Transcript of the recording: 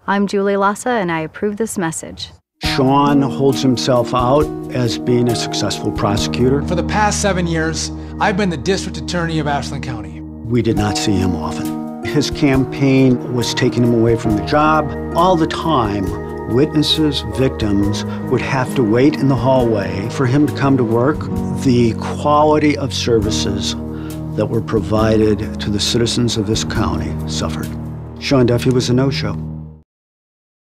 I'm Julie Lassa, and I approve this message. Sean holds himself out as being a successful prosecutor. For the past 7 years, I've been the district attorney of Ashland County. We did not see him often. His campaign was taking him away from the job. All the time, witnesses, victims would have to wait in the hallway for him to come to work. The quality of services that were provided to the citizens of this county suffered. Sean Duffy was a no-show.